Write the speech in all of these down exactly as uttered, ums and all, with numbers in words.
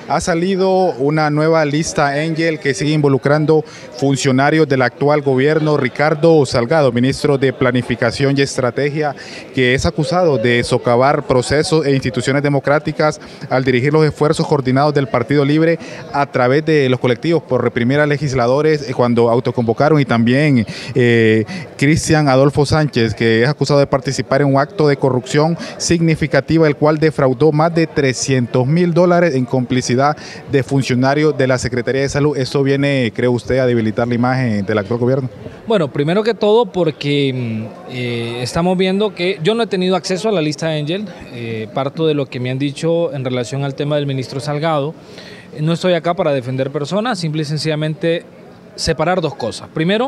Ha salido una nueva lista Angel que sigue involucrando funcionarios del actual gobierno. Ricardo Salgado, ministro de Planificación y Estrategia, que es acusado de socavar procesos e instituciones democráticas al dirigir los esfuerzos coordinados del Partido Libre a través de los colectivos por reprimir a legisladores cuando autoconvocaron, y también eh, Cristian Adolfo Sánchez, que es acusado de participar en un acto de corrupción significativa, el cual defraudó más de trescientos mil dólares en complicidad de funcionarios de la Secretaría de Salud. ¿Esto viene, cree usted, a debilitar la imagen del actual gobierno? Bueno, primero que todo porque eh, estamos viendo que yo no he tenido acceso a la lista de Angel, eh, parto de lo que me han dicho en relación al tema del ministro Salgado. No estoy acá para defender personas, simple y sencillamente separar dos cosas. Primero,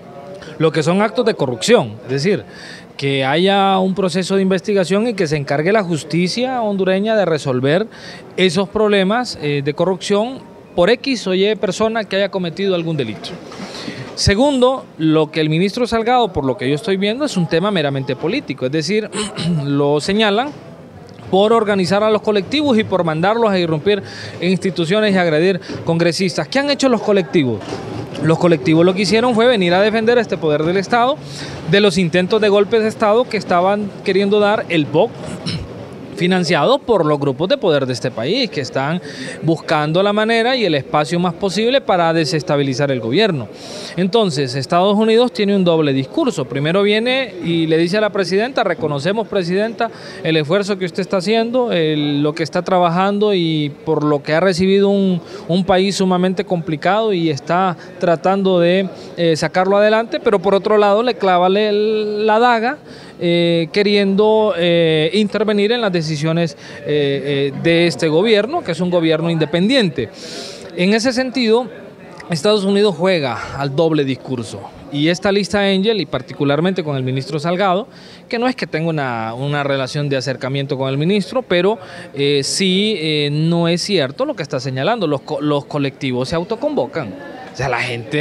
lo que son actos de corrupción, es decir, que haya un proceso de investigación y que se encargue la justicia hondureña de resolver esos problemas eh, de corrupción por X o Y persona que haya cometido algún delito. Segundo, lo que el ministro Salgado, por lo que yo estoy viendo, es un tema meramente político, es decir, lo señalan por organizar a los colectivos y por mandarlos a irrumpir en instituciones y agredir congresistas. ¿Qué han hecho los colectivos? Los colectivos lo que hicieron fue venir a defender este poder del Estado de los intentos de golpes de Estado que estaban queriendo dar el B O C, financiados por los grupos de poder de este país, que están buscando la manera y el espacio más posible para desestabilizar el gobierno. Entonces, Estados Unidos tiene un doble discurso. Primero viene y le dice a la presidenta: reconocemos, presidenta, el esfuerzo que usted está haciendo, el, lo que está trabajando y por lo que ha recibido un, un país sumamente complicado y está tratando de eh, sacarlo adelante, pero por otro lado le clava el, la daga Eh, queriendo eh, intervenir en las decisiones eh, eh, de este gobierno, que es un gobierno independiente. En ese sentido, Estados Unidos juega al doble discurso. Y esta lista Angel, y particularmente con el ministro Salgado, que no es que tenga una, una relación de acercamiento con el ministro, pero eh, sí eh, no es cierto lo que está señalando. Los, los colectivos se autoconvocan. O sea, la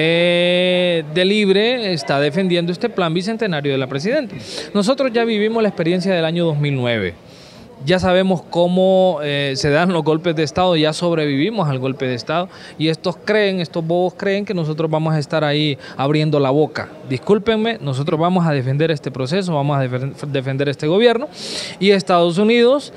gente de Libre está defendiendo este plan bicentenario de la presidenta. Nosotros ya vivimos la experiencia del año dos mil nueve. Ya sabemos cómo eh, se dan los golpes de Estado, ya sobrevivimos al golpe de Estado, y estos creen, estos bobos creen que nosotros vamos a estar ahí abriendo la boca. Discúlpenme, nosotros vamos a defender este proceso, vamos a defender este gobierno, y Estados Unidos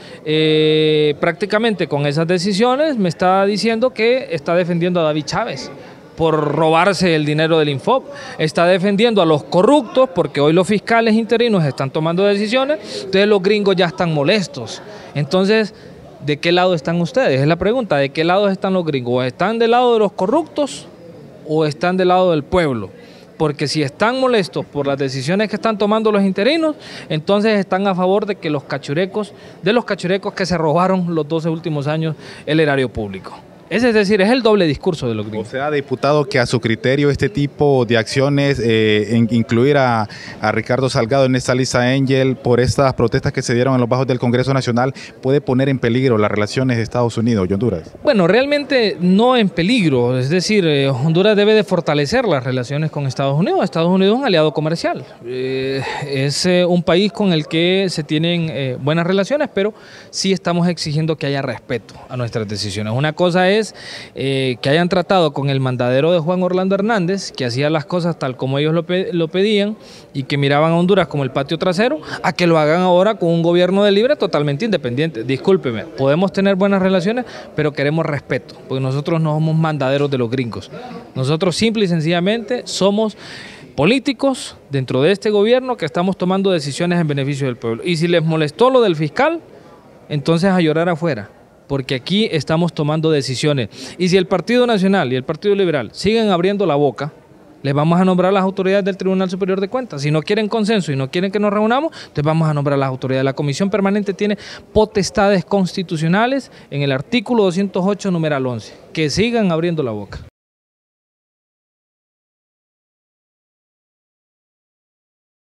eh, prácticamente con esas decisiones me está diciendo que está defendiendo a David Chávez por robarse el dinero del Infop, está defendiendo a los corruptos porque hoy los fiscales interinos están tomando decisiones, entonces los gringos ya están molestos. Entonces, ¿de qué lado están ustedes? Es la pregunta, ¿de qué lado están los gringos? ¿Están del lado de los corruptos o están del lado del pueblo? Porque si están molestos por las decisiones que están tomando los interinos, entonces están a favor de que los cachurecos, de los cachurecos que se robaron los doce últimos años el erario público. Es decir, es el doble discurso de los gringos. O sea, diputado, que a su criterio este tipo de acciones, eh, en, incluir a, a Ricardo Salgado en esta lista Angel por estas protestas que se dieron en los bajos del Congreso Nacional, puede poner en peligro las relaciones de Estados Unidos y Honduras. Bueno, realmente no en peligro. Es decir, eh, Honduras debe de fortalecer las relaciones con Estados Unidos. Estados Unidos es un aliado comercial. Eh, es eh, un país con el que se tienen eh, buenas relaciones, pero sí estamos exigiendo que haya respeto a nuestras decisiones. Una cosa es Eh, que hayan tratado con el mandadero de Juan Orlando Hernández, que hacía las cosas tal como ellos lo, pe lo pedían y que miraban a Honduras como el patio trasero, a que lo hagan ahora con un gobierno de Libre totalmente independiente. Discúlpeme, podemos tener buenas relaciones, pero queremos respeto, porque nosotros no somos mandaderos de los gringos. Nosotros simple y sencillamente somos políticos dentro de este gobierno que estamos tomando decisiones en beneficio del pueblo. Y si les molestó lo del fiscal, entonces a llorar afuera, porque aquí estamos tomando decisiones. Y si el Partido Nacional y el Partido Liberal siguen abriendo la boca, les vamos a nombrar a las autoridades del Tribunal Superior de Cuentas. Si no quieren consenso y no quieren que nos reunamos, entonces vamos a nombrar a las autoridades. La Comisión Permanente tiene potestades constitucionales en el artículo doscientos ocho, numeral once. Que sigan abriendo la boca.